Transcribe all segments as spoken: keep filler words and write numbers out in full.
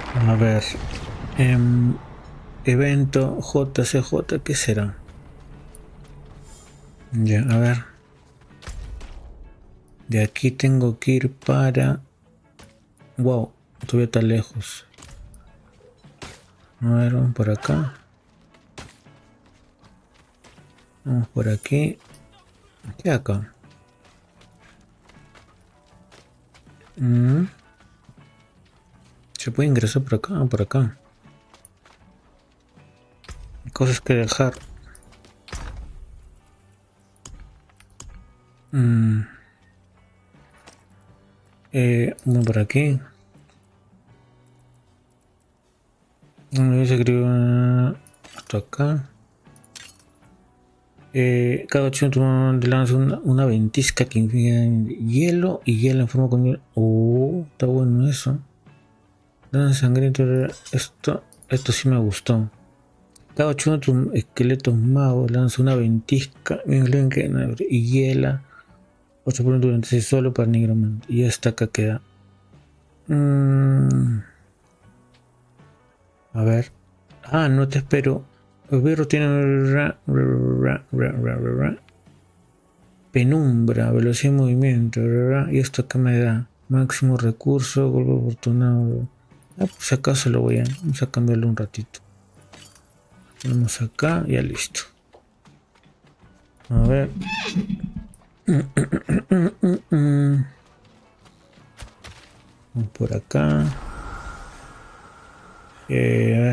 A ver. em, evento J C J, ¿qué será? Ya, a ver. De aquí tengo que ir para... Wow, todavía está lejos. A ver, vamos por acá. Vamos por aquí. ¿Qué acá? Mm. ¿Se puede ingresar por acá o por acá? Hay cosas que dejar. Mm. Eh, uno por aquí. Uno se escribe hasta acá. Eh, cada ocho le lanza una, una ventisca que inflige hielo y hielo en forma con hielo. Oh, está bueno eso. Dan sangriento. Esto, esto sí me gustó. Cada ocho de tus esqueletos magos lanza una ventisca y hiela ocho por durante sí solo para nigromante. Y esta acá queda. Mm. A ver. Ah, no te espero. El perro tiene penumbra, velocidad de movimiento. Y esto acá me da máximo recurso, golpe afortunado. Ah, pues si acaso lo voy a, vamos a cambiarlo un ratito. Vamos acá, ya listo. A ver. Por acá. Eh,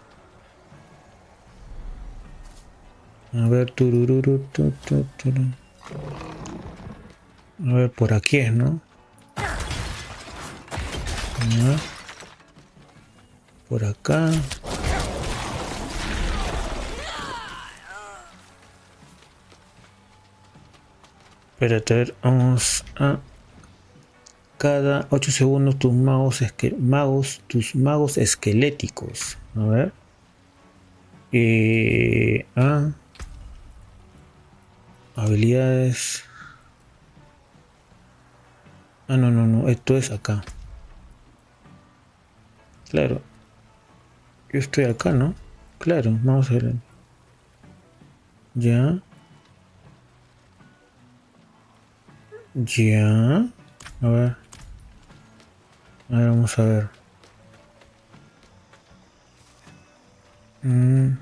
a ver, turururu, tu, tu, turu. A ver, por aquí es, ¿no? ¿No? Por acá. Espérate, a ver, vamos a... Cada ocho segundos tus magos, esque magos, tus magos esqueléticos. A ver. Eh, ah. Habilidades. Ah, no, no, no. Esto es acá. Claro. Yo estoy acá, ¿no? Claro, vamos a ver. Ya. Ya. A ver. A ver, vamos a ver. Mm.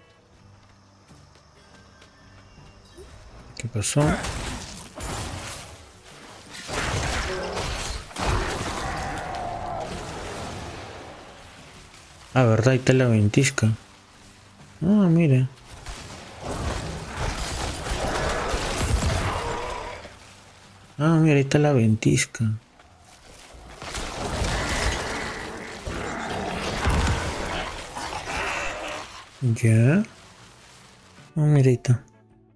¿Qué pasó? Ah, verdad, ahí está la ventisca. Ah, mira. Ah, mira, ahí está la ventisca. Ya. Ah, mira, ahí está.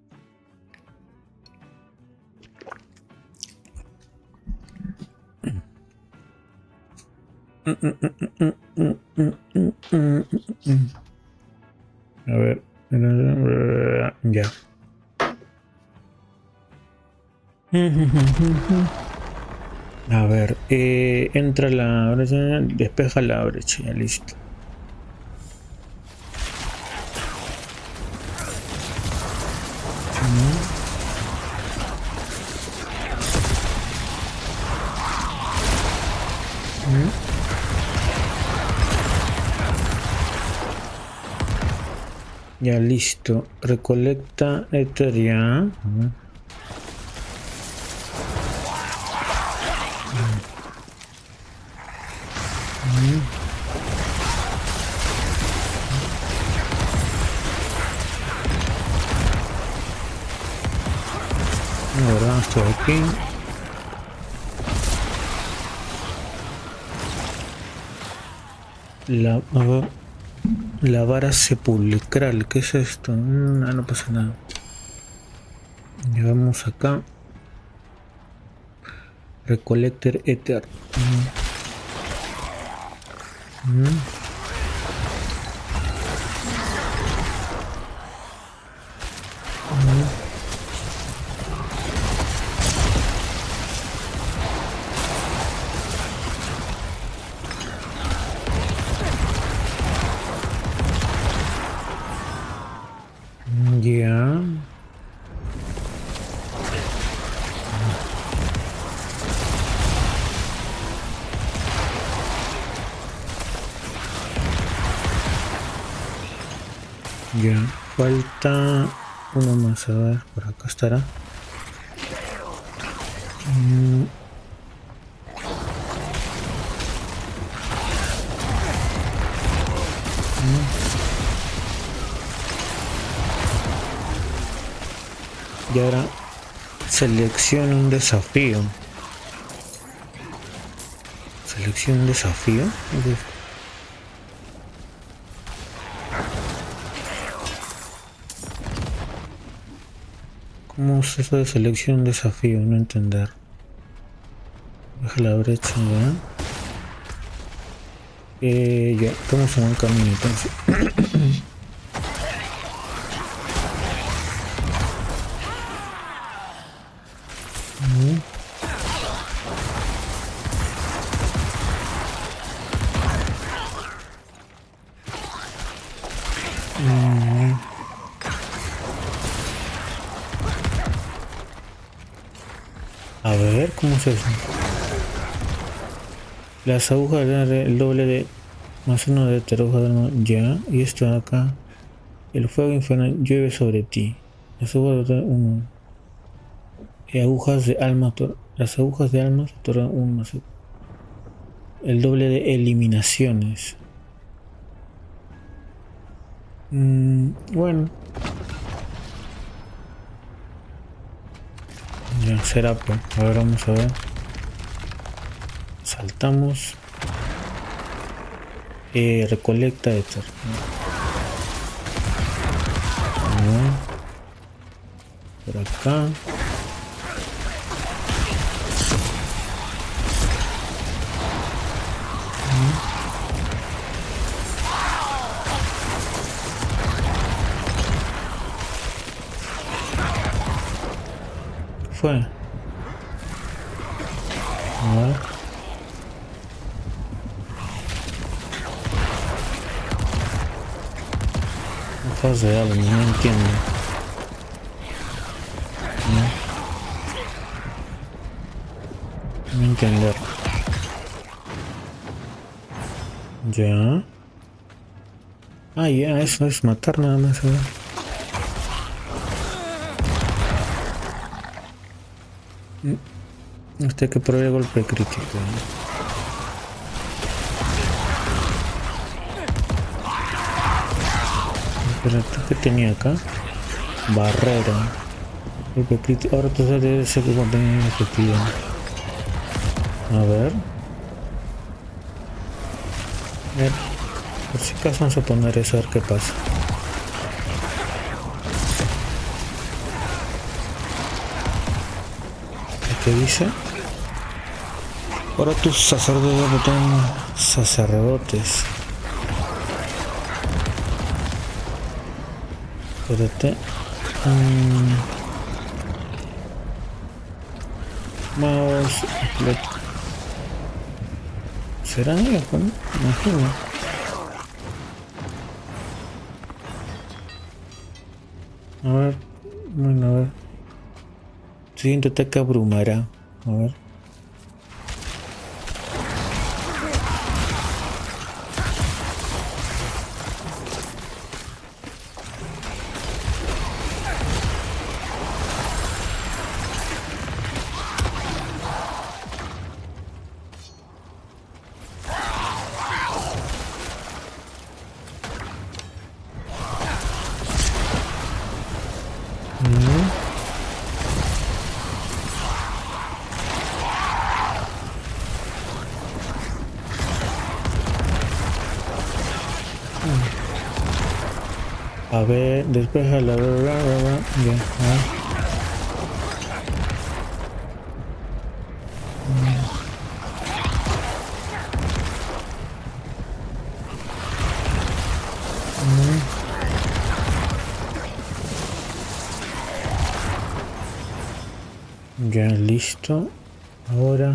A ver. Ya. A ver, eh, entra la brecha, despeja la brecha, ya listo. Ya listo, recolecta Ether ya. Ahora estoy aquí. La, a ver, la vara sepulcral, ¿qué es esto? No, no pasa nada. Llegamos acá. Recolector Ether. Mm. Mm. Ya, falta uno más, a ver, por acá estará. Mm. Y ahora selecciona un desafío. Selecciona un desafío. ¿Cómo es eso de selección un desafío? No entender. Baja la brecha ya. Eh, ya, estamos en un camino entonces. mm. Mm. A ver, ¿cómo es eso? Las agujas el doble de más uno de taruja ya. Y esto de acá. El fuego infernal llueve sobre ti. Las agujas de uno. Y agujas de alma. Las agujas de almas otorgan un más. El doble de eliminaciones. Mm, bueno. Ya será pues. A ver, vamos a ver. Saltamos. Eh, recolecta éter. Por acá. Fue. A ver. Hojas de algo, no entiendo. No, no entender. Ya. Ah, ya, eso es matar nada más. ¿Eh? Este que provee golpe crítico. Pero esto que tenía acá. Barrera. Golpe crítico. Ahora tú sabes de ese que contiene efectivo. A ver. A ver. Por si acaso vamos a poner eso a ver qué pasa. ¿Qué dice? Ahora tus sacerdotes botan sacerdotes. Espérate. Um, mouse. ¿Será ellos? ¿No? Imagino. A ver. Bueno, a ver. Siguiente ataque abrumará. A ver. A ver, despeja la... Ya, ya, listo. Ahora...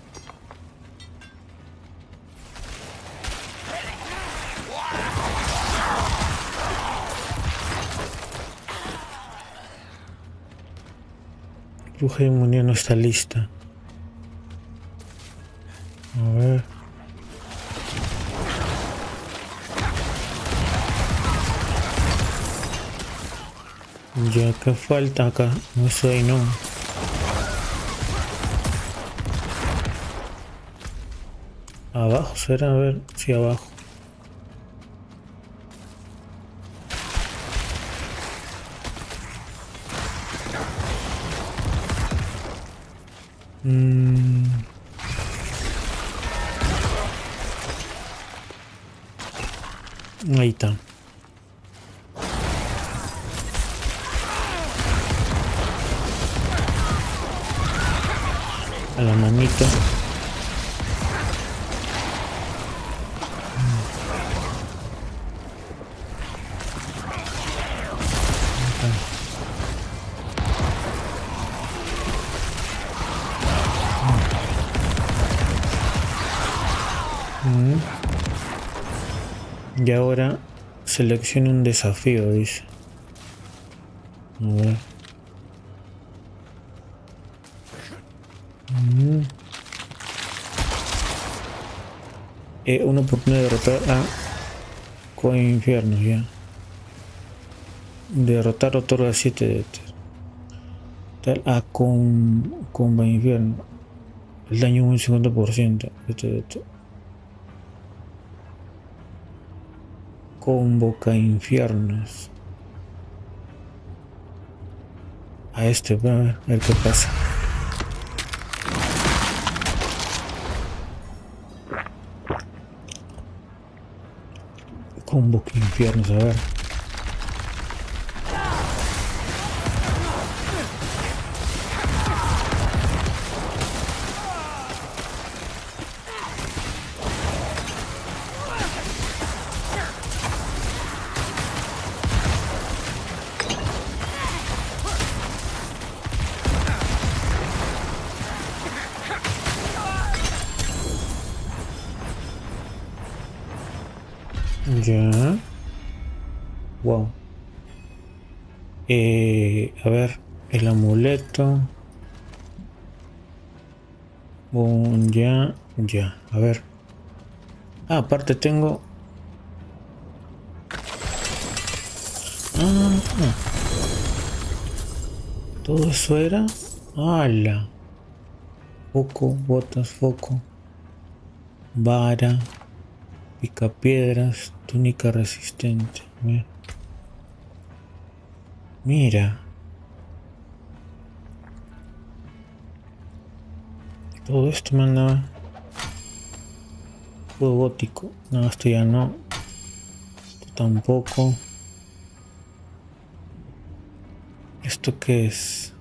Bruja de inmunidad no está lista. A ver. Ya que falta acá, no soy no. Abajo será, a ver si abajo. Mm. Ahí está. A la manita. Mm. Y ahora seleccione un desafío, dice. A ver. Mm. Eh, una oportunidad de derrotar a Coinfierno, ya. Derrotar otorga siete de estos. Tal a con Comba Infierno. El daño un cincuenta por ciento. Este de esto. Convoca infiernos. A este, a ver, a ver qué pasa. Convoca infiernos, a ver. Ya. Wow. Eh, a ver, el amuleto. Bon, ya, ya. A ver. Ah, aparte tengo. Ah, todo eso era. ¡Hala! Foco, botas, foco. Vara. Picapiedras. Túnica resistente. Mira. Mira. Todo esto me andaba. Juego gótico. No, esto ya no. Esto tampoco. ¿Esto qué es?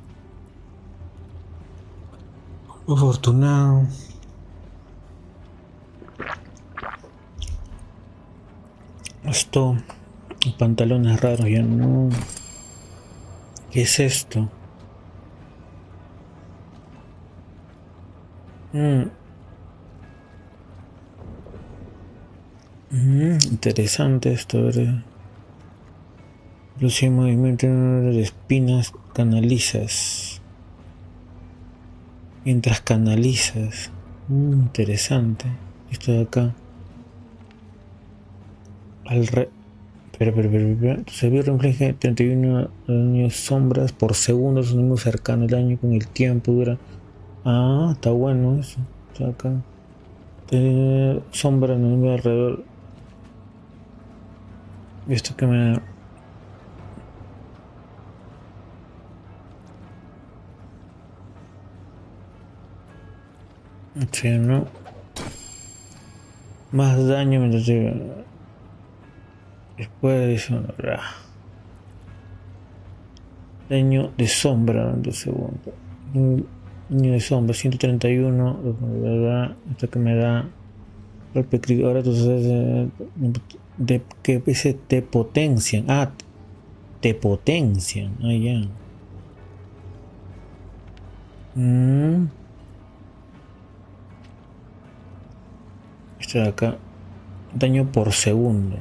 Afortunado. Esto. Pantalones raros, ya no. ¿Qué es esto? Mm. Mm, interesante esto, ¿verdad? Luce movimiento de espinas, canalizas. Mientras canalizas. Mm, interesante. Esto de acá. Al re... Pero, pero, pero, pero. Se vio refleja treinta y uno daños sombras por segundo. Es un número cercano. El daño con el tiempo dura. Ah, está bueno eso. Está acá. Tener sombra en el medio alrededor. Esto que me... Sí, ¿no? Más daño mientras llega. Después de eso, daño de sombra durante segundo. Daño de sombra, ciento treinta y uno. Esto que me da golpe crítico. Ahora entonces de que ese te potencian. Ah, te potencian. Ah, ya. Mm. Esto de acá. Daño por segundo.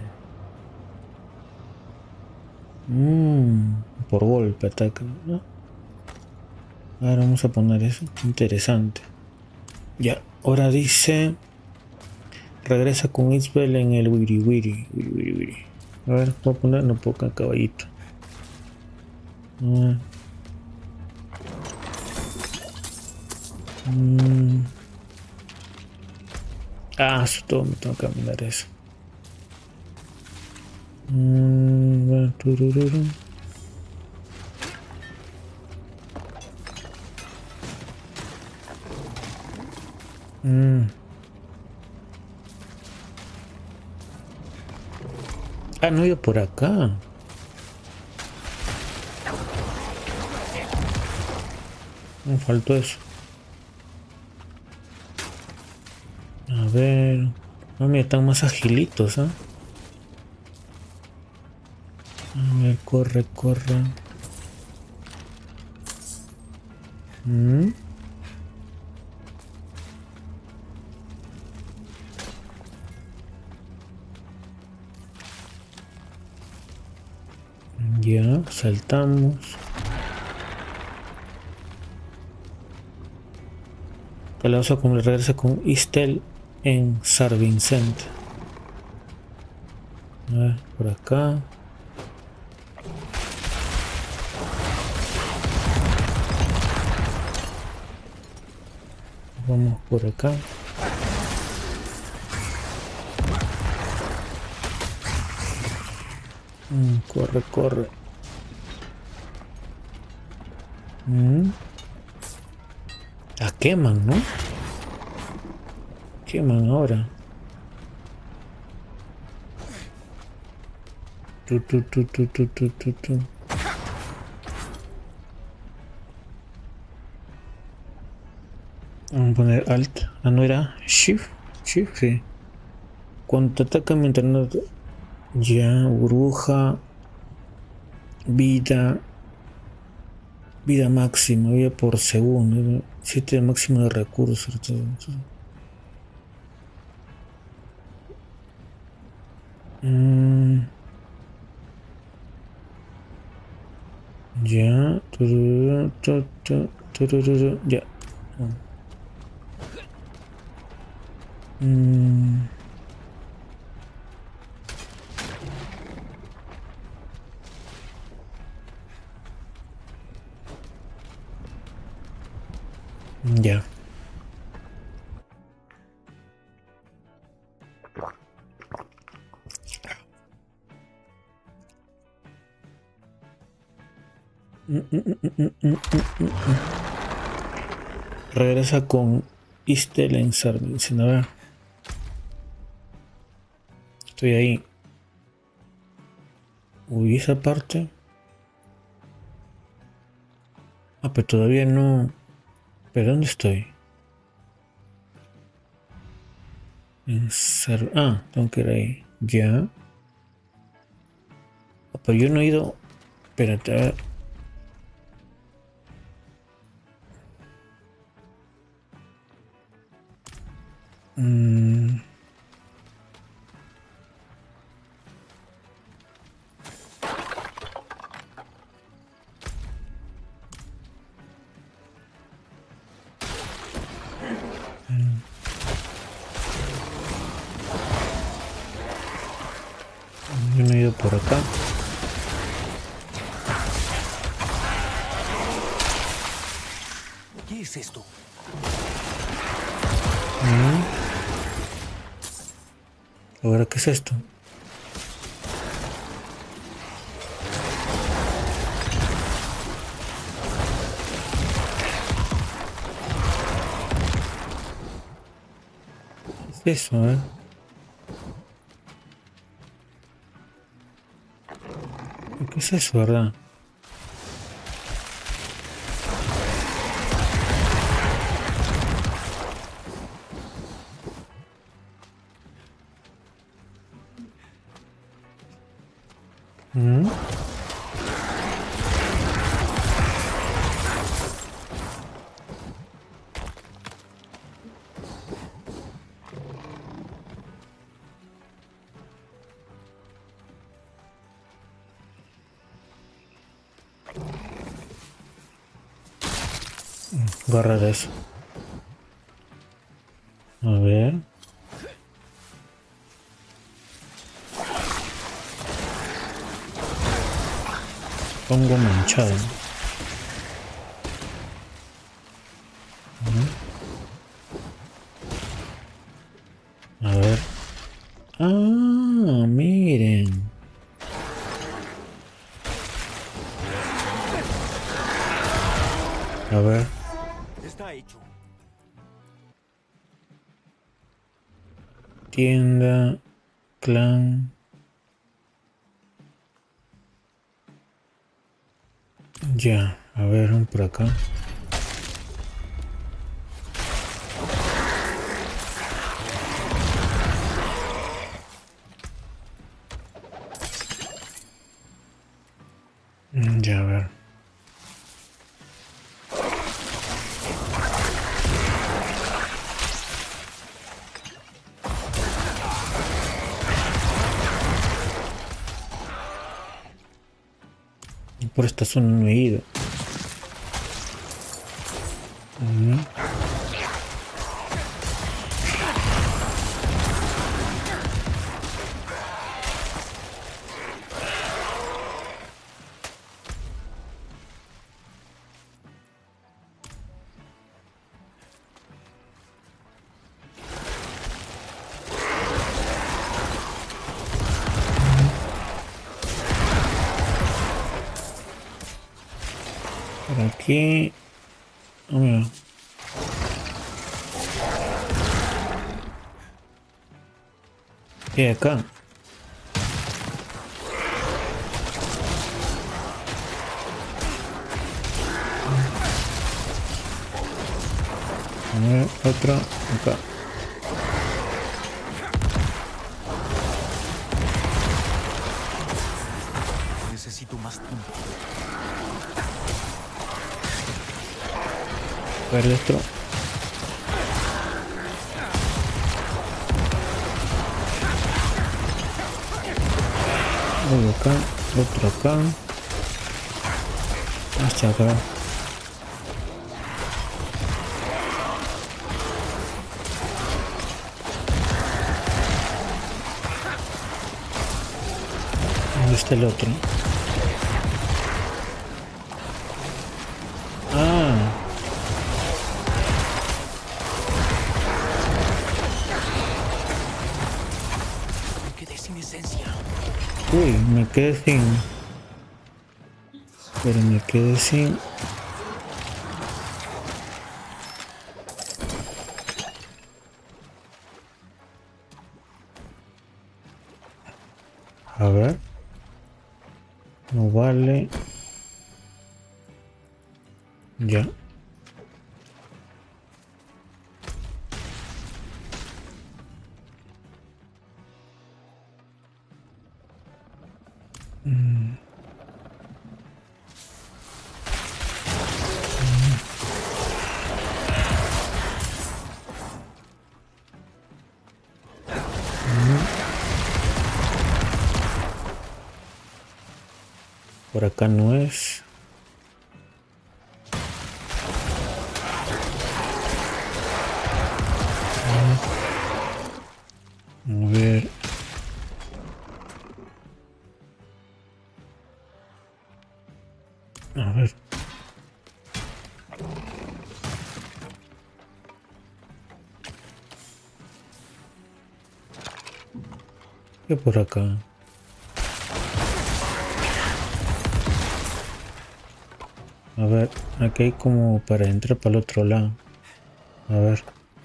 Mm, por golpe ataca, ¿no? Ahora vamos a poner eso. Interesante. Ya, ahora dice. Regresa con Isbel en el Wiri Wiri. Wiri, Wiri, Wiri. A ver, puedo poner, no puedo, caballito. Ah. Mm. Ah, eso todo me tengo que cambiar eso. Mm. Turururu. Mm. Ah, no, yo por acá. Me faltó eso. A ver. No, mira, están más agilitos, ¿ah? ¿eh? A ver, corre, corre. Mm. Ya, saltamos. Que la vamos a regresa con Istel en San Vicente. A ver, por acá. Vamos por acá. Mm, corre, corre. Mm. La queman, ¿no? Queman ahora. Tu, tu, tu, tu, tu, tu, tu, tu. Vamos a poner Alt. Ah, no era Shift. Shift, sí. Cuando te atacan mientras no... Ya, burbuja. Vida. Vida máxima, vida por segundo. siete máximo de recursos. Mm. Ya. Tururu, tu, tu, tururu, ya. Mm. Ya. Mm, mm, mm, mm, mm, mm, mm. Regresa con Istel en Sarvin. A ver. Estoy ahí. Uy, esa parte. Ah, pero todavía no. ¿Pero dónde estoy? En Sar... Ah, tengo que ir ahí. Ya. Ah, pero yo no he ido. Espérate, a ver. Mm. Yo no he ido por acá. ¿Qué es esto? Mm. ¿Ahora qué es esto? ¿Qué es eso, eh? ¿Qué es eso, verdad? Mm. Agarrar eso. A ver. Pongo manchado. A ver. Ah, miren. A ver. Está hecho. Tienda, clan. Ya, a ver, un por acá. Ya, a ver. Por esta zona no he ido. Uh-huh. Por aquí. Oh, mira. ¿Qué hay acá? A ver, otra acá. Necesito más tiempo. A ver esto. Uno acá, otro acá. Hasta acá. ¿Dónde está el otro? Ah. Me quedé sin esencia. Uy, me quedé sin. Pero me quedé sin. A ver. No vale. Ya. Mm. Por acá no es. A ver. A ver. ¿Qué por acá? A ver, aquí hay como para entrar para el otro lado. A ver.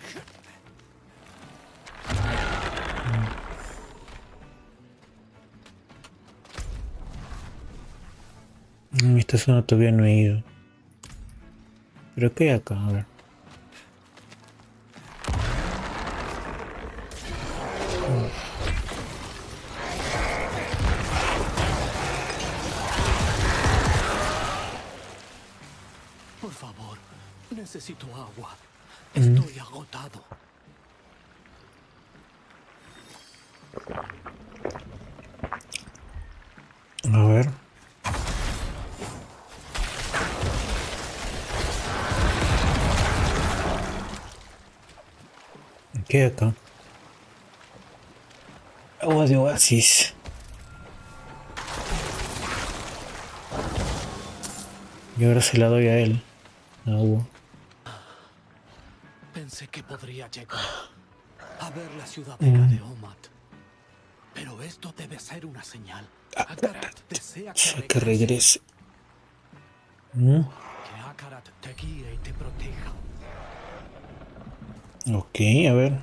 En esta zona todavía no he ido. Pero ¿qué hay acá? A ver. Por favor, necesito agua. Estoy agotado. A ver. ¿Qué hay acá? Agua de oasis. Y ahora se la doy a él. Agua. Pensé que podría llegar a ver la ciudadela Mm. de Omat. Pero esto debe ser una señal. Akarat desea que Que regrese. regrese. Mm. Que Akarat te guíe y te proteja. Ok, a ver.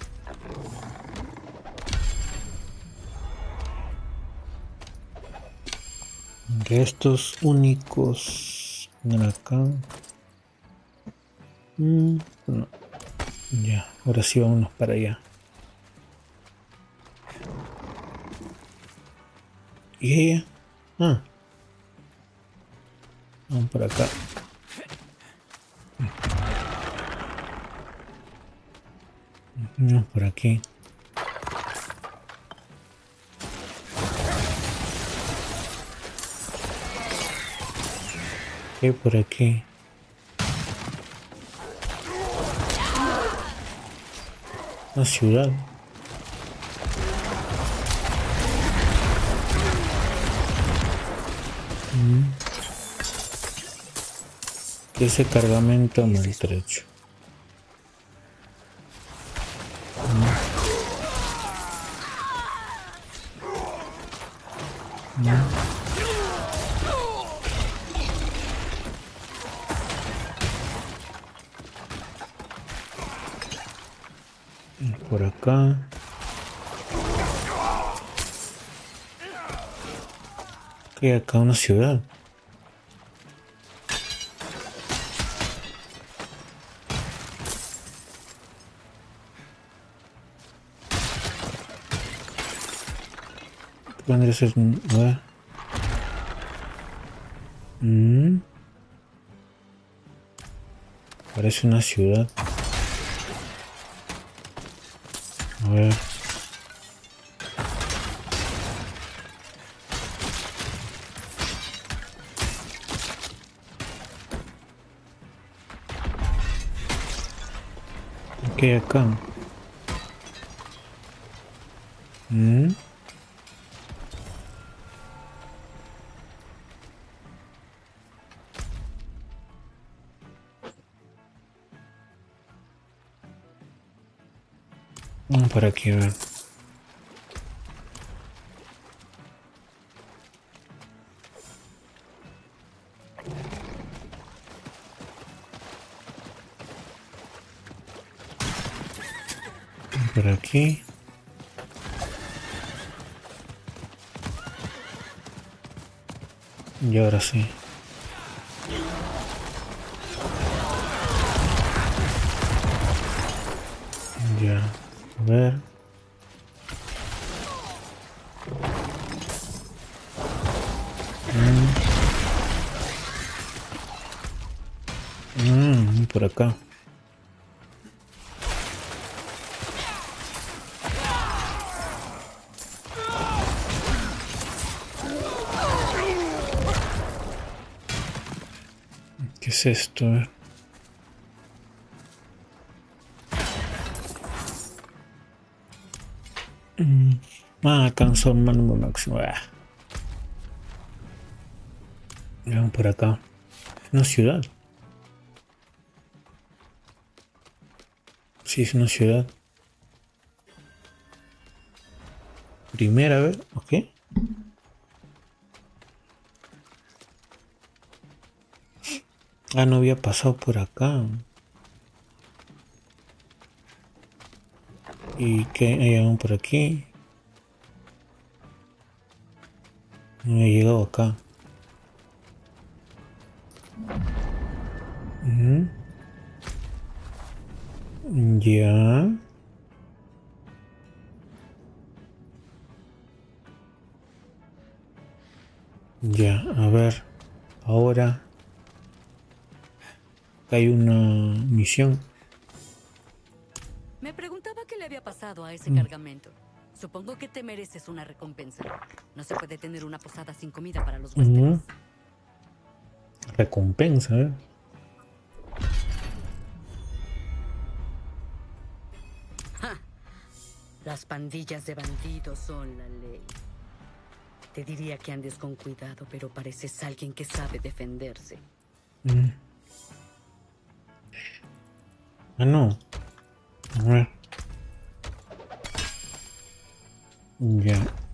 Restos únicos. Ven acá. Mm, no. Ya, ahora sí vámonos para allá. ¿Y ella? Ah. Vamos por acá. Vamos por aquí. ¿Qué hay por aquí? Una ciudad. Mm. ¿Qué es ese cargamento maltrecho? Mm. Mm. Por acá. ¿Qué hay acá? Una ciudad. ¿Qué vendría a ser? A ver. Mm. Parece una ciudad. A ver. ¿Qué hay acá? Mm. Vamos por aquí a ver. Por aquí. Y ahora sí. Ya. A ver. Mm. Mm, por acá. ¿Qué es esto? A ver. Mm. Ah, alcanzó el mínimo máximo. Ah. Vamos por acá. Una ciudad. Sí, es una ciudad. Primera vez, ok. Ah, no había pasado por acá. ¿Y qué? Hay algo por aquí. No he llegado acá. Uh-huh. Ya. Ya, a ver. Ahora. Hay una misión. Me preguntaba qué le había pasado a ese Mm. cargamento. Supongo que te mereces una recompensa. No se puede tener una posada sin comida para los huéspedes. Uh-huh. Recompensa, ¿eh? ¡Ja! Las pandillas de bandidos son la ley. Te diría que andes con cuidado, pero pareces alguien que sabe defenderse. Mm. Ah, no. A ver. Ya.